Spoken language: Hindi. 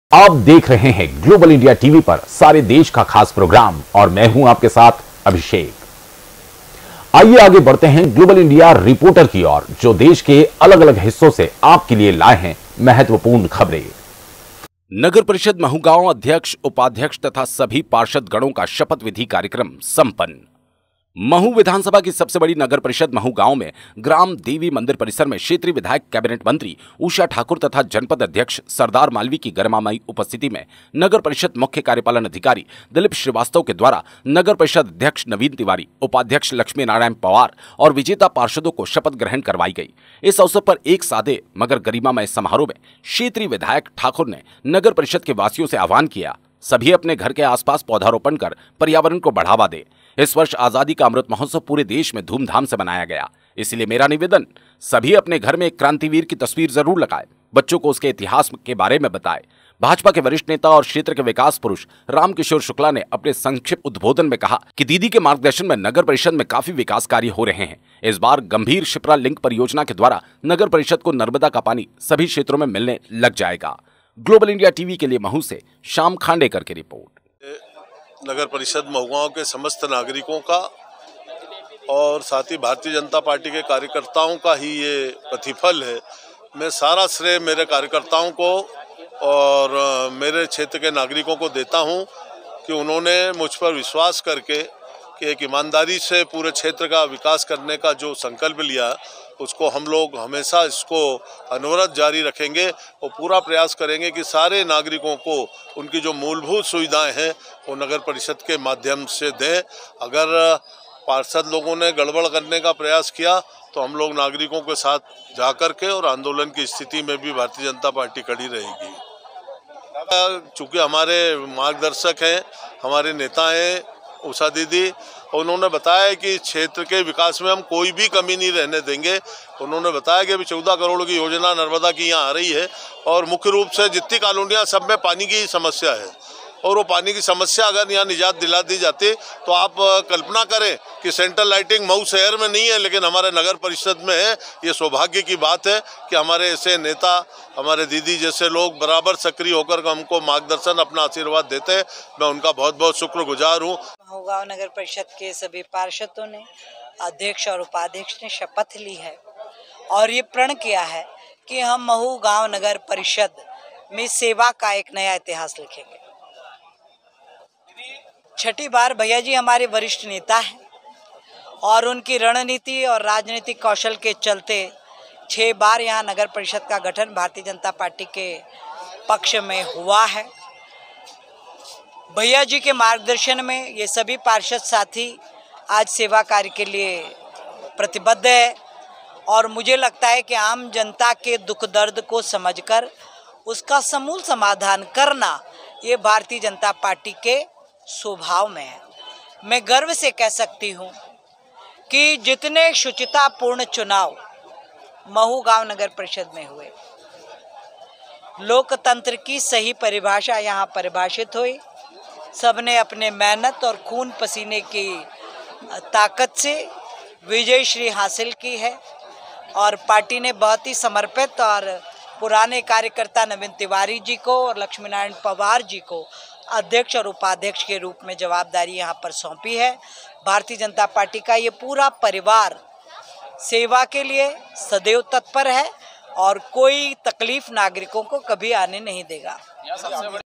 आप देख रहे हैं ग्लोबल इंडिया टीवी पर सारे देश का खास प्रोग्राम और मैं हूं आपके साथ अभिषेक। आइए आगे बढ़ते हैं ग्लोबल इंडिया रिपोर्टर की ओर, जो देश के अलग अलग हिस्सों से आपके लिए लाए हैं महत्वपूर्ण खबरें। नगर परिषद महू अध्यक्ष, उपाध्यक्ष तथा सभी पार्षद गणों का शपथ विधि कार्यक्रम संपन्न। महू विधानसभा की सबसे बड़ी नगर परिषद महू गांव में ग्राम देवी मंदिर परिसर में क्षेत्रीय विधायक, कैबिनेट मंत्री उषा ठाकुर तथा जनपद अध्यक्ष सरदार मालवी की गरिमामयी उपस्थिति में नगर परिषद मुख्य कार्यपालन अधिकारी दिलीप श्रीवास्तव के द्वारा नगर परिषद अध्यक्ष नवीन तिवारी, उपाध्यक्ष लक्ष्मी नारायण पवार और विजेता पार्षदों को शपथ ग्रहण करवाई गई। इस अवसर पर एक सादे मगर गरिमामय समारोह में क्षेत्रीय विधायक ठाकुर ने नगर परिषद के वासियों से आह्वान किया, सभी अपने घर के आसपास पौधारोपण कर पर्यावरण को बढ़ावा दें। इस वर्ष आजादी का अमृत महोत्सव पूरे देश में धूमधाम से मनाया गया, इसलिए मेरा निवेदन, सभी अपने घर में एक क्रांतिवीर की तस्वीर जरूर लगाएं, बच्चों को उसके इतिहास के बारे में बताएं। भाजपा के वरिष्ठ नेता और क्षेत्र के विकास पुरुष रामकिशोर शुक्ला ने अपने संक्षिप्त उद्बोधन में कहा कि दीदी के मार्गदर्शन में नगर परिषद में काफी विकास कार्य हो रहे हैं। इस बार गंभीर शिप्रा लिंक परियोजना के द्वारा नगर परिषद को नर्मदा का पानी सभी क्षेत्रों में मिलने लग जाएगा। ग्लोबल इंडिया टीवी के लिए महू से श्याम खांडेकर की रिपोर्ट। नगर परिषद महू के समस्त नागरिकों का और साथ ही भारतीय जनता पार्टी के कार्यकर्ताओं का ही ये प्रतिफल है। मैं सारा श्रेय मेरे कार्यकर्ताओं को और मेरे क्षेत्र के नागरिकों को देता हूं कि उन्होंने मुझ पर विश्वास करके कि एक ईमानदारी से पूरे क्षेत्र का विकास करने का जो संकल्प लिया, उसको हम लोग हमेशा इसको अनवरत जारी रखेंगे और पूरा प्रयास करेंगे कि सारे नागरिकों को उनकी जो मूलभूत सुविधाएं हैं वो नगर परिषद के माध्यम से दें। अगर पार्षद लोगों ने गड़बड़ करने का प्रयास किया तो हम लोग नागरिकों के साथ जाकर के और आंदोलन की स्थिति में भी भारतीय जनता पार्टी खड़ी रहेगी। चूँकि हमारे मार्गदर्शक हैं, हमारे नेता हैं उषा दीदी, उन्होंने बताया कि क्षेत्र के विकास में हम कोई भी कमी नहीं रहने देंगे। उन्होंने बताया कि अभी 14 करोड़ की योजना नर्मदा की यहाँ आ रही है और मुख्य रूप से जितनी कॉलोनियाँ सब में पानी की समस्या है और वो पानी की समस्या अगर यहाँ निजात दिला दी जाती तो आप कल्पना करें कि सेंट्रल लाइटिंग मऊ शहर में नहीं है लेकिन हमारे नगर परिषद में है। ये सौभाग्य की बात है कि हमारे ऐसे नेता, हमारे दीदी जैसे लोग बराबर सक्रिय होकर हमको मार्गदर्शन, अपना आशीर्वाद देते हैं। मैं उनका बहुत बहुत शुक्रगुजार हूँ। महू गाँव नगर परिषद के सभी पार्षदों ने, अध्यक्ष और उपाध्यक्ष ने शपथ ली है और ये प्रण किया है कि हम महू गाँव नगर परिषद में सेवा का एक नया इतिहास लिखेंगे। छठी बार भैया जी हमारे वरिष्ठ नेता हैं और उनकी रणनीति और राजनीतिक कौशल के चलते 6 बार यहाँ नगर परिषद का गठन भारतीय जनता पार्टी के पक्ष में हुआ है। भैया जी के मार्गदर्शन में ये सभी पार्षद साथी आज सेवा कार्य के लिए प्रतिबद्ध है और मुझे लगता है कि आम जनता के दुख दर्द को समझकर उसका समूल समाधान करना ये भारतीय जनता पार्टी के स्वभाव में है। मैं गर्व से कह सकती हूँ कि जितने शुचितापूर्ण चुनाव महू गांव नगर परिषद में हुए, लोकतंत्र की सही परिभाषा यहाँ परिभाषित हुई। सबने अपने मेहनत और खून पसीने की ताकत से विजय श्री हासिल की है और पार्टी ने बहुत ही समर्पित और पुराने कार्यकर्ता नवीन तिवारी जी को और लक्ष्मी नारायण पवार जी को अध्यक्ष और उपाध्यक्ष के रूप में जवाबदारी यहाँ पर सौंपी है। भारतीय जनता पार्टी का ये पूरा परिवार सेवा के लिए सदैव तत्पर है और कोई तकलीफ नागरिकों को कभी आने नहीं देगा।